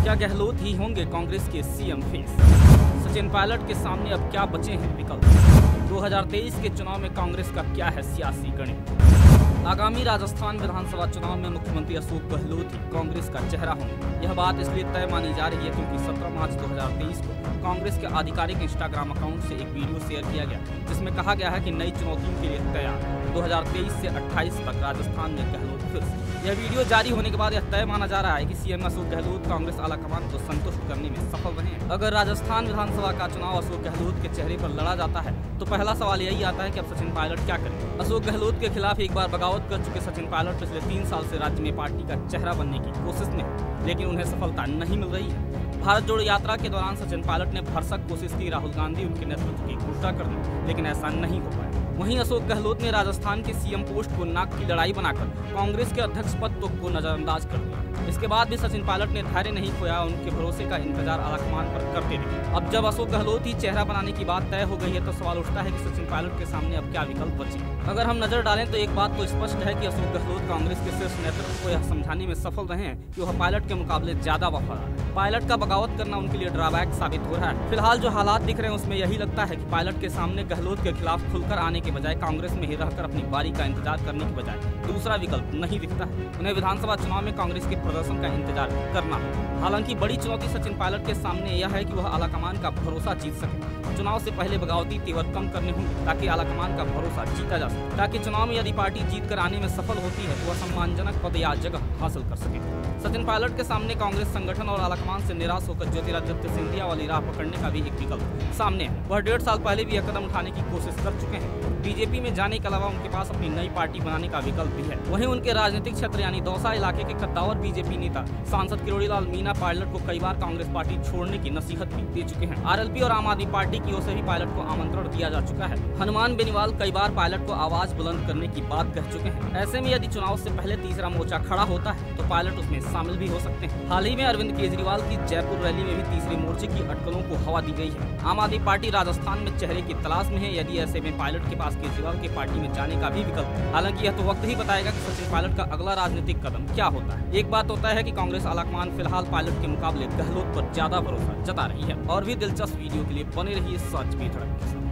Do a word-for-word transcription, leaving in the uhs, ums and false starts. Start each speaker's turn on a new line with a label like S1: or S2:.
S1: क्या गहलोत ही होंगे कांग्रेस के सीएम फेस? सचिन पायलट के सामने अब क्या बचे हैं विकल्प? दो हज़ार तेईस के चुनाव में कांग्रेस का क्या है सियासी गणित? आगामी राजस्थान विधानसभा चुनाव में मुख्यमंत्री अशोक गहलोत ही कांग्रेस का चेहरा होंगे। यह बात इसलिए तय मानी जा रही है क्योंकि सत्रह मार्च दो हज़ार तेईस को कांग्रेस के आधिकारिक इंस्टाग्राम अकाउंट से एक वीडियो शेयर किया गया, जिसमें कहा गया है कि नई चुनौतियों के लिए तैयार। दो हज़ार तेईस से अट्ठाईस तक राजस्थान में गहलोत फिर से। यह वीडियो जारी होने के बाद यह तय माना जा रहा है कि सीएम अशोक गहलोत कांग्रेस आलाकमान को संतुष्ट करने में सफल रहे हैं। अगर राजस्थान विधानसभा का चुनाव अशोक गहलोत के चेहरे पर लड़ा जाता है तो पहला सवाल यही आता है कि अब सचिन पायलट क्या करें। अशोक गहलोत के खिलाफ एक बार बगावत कर चुके सचिन पायलट पिछले तीन साल से राज्य में पार्टी का चेहरा बनने की कोशिश में है, लेकिन उन्हें सफलता नहीं मिल रही है। भारत जोड़ो यात्रा के दौरान सचिन पायलट ने भरसक कोशिश की राहुल गांधी उनके नेतृत्व की घोषणा कर दी, लेकिन ऐसा नहीं हो पाया। वहीं अशोक गहलोत ने राजस्थान के सीएम पोस्ट को नाक की लड़ाई बनाकर कांग्रेस के अध्यक्ष पद को नजरअंदाज कर दिया। इसके बाद भी सचिन पायलट ने धैर्य नहीं खोया, उनके भरोसे का इंतजार आलाकमान पर करते रहे। अब जब अशोक गहलोत ही चेहरा बनाने की बात तय हो गई है तो सवाल उठता है कि सचिन पायलट के सामने अब क्या विकल्प बचे। अगर हम नजर डालें तो एक बात तो स्पष्ट है कि अशोक गहलोत कांग्रेस के शीर्ष नेतृत्व को यह समझाने में सफल रहे हैं कि वह पायलट के मुकाबले ज्यादा वफादार है। पायलट का बगावत करना उनके लिए ड्रॉबैक साबित हो रहा है। फिलहाल जो हालात दिख रहे हैं उसमें यही लगता है कि पायलट के सामने गहलोत के खिलाफ खुलकर आने के बजाय कांग्रेस में ही रहकर अपनी बारी का इंतजार करने के बजाय दूसरा विकल्प नहीं दिखता है। उन्हें विधानसभा चुनाव में कांग्रेस के प्रदर्शन का इंतजार करना होगा। हालांकि बड़ी चुनौती सचिन पायलट के सामने यह है कि वह आलाकमान का भरोसा जीत सके। चुनाव से पहले बगावती तेवर कम करने होंगे ताकि आलाकमान का भरोसा जीता जा सके, ताकि चुनाव में यदि पार्टी जीत कर आने में सफल होती है तो वह सम्मानजनक पद या जगह हासिल कर सके। सचिन पायलट के सामने कांग्रेस संगठन और आलाकमान से निराश होकर ज्योतिरादित्य सिंधिया वाली राह पकड़ने का भी एक विकल्प सामने है। वह डेढ़ साल पहले भी यह कदम उठाने की कोशिश कर चुके हैं। बीजेपी में जाने के अलावा उनके पास अपनी नई पार्टी बनाने का विकल्प भी है। वहीं उनके राजनीतिक क्षेत्र यानी दौसा इलाके के कद्दावर बीजेपी नेता सांसद किरोड़ीलाल मीणा पायलट को कई बार कांग्रेस पार्टी छोड़ने की नसीहत भी दे चुके हैं। आरएलपी और आम आदमी पार्टी की ओर से भी पायलट को आमंत्रण दिया जा चुका है। हनुमान बेनीवाल कई बार पायलट को आवाज बुलंद करने की बात कह चुके हैं। ऐसे में यदि चुनाव से पहले तीसरा मोर्चा खड़ा होता है तो पायलट उसमें शामिल भी हो सकते हैं। हाल ही में अरविंद केजरीवाल की जयपुर रैली में भी तीसरे मोर्चे की अटकलों को हवा दी गई है। आम आदमी पार्टी राजस्थान में चेहरे की तलाश में है। यदि ऐसे में पायलट के पास केजरीवाल की पार्टी में जाने का भी विकल्प है। हालांकि यह तो वक्त ही बताएगा कि सचिन पायलट का अगला राजनीतिक कदम क्या होता है। एक बात होता है कि कांग्रेस आलाकमान फिलहाल पायलट के मुकाबले गहलोत पर ज्यादा भरोसा जता रही है। और भी दिलचस्प वीडियो के लिए बने रहिए सच भी धड़क के साथ।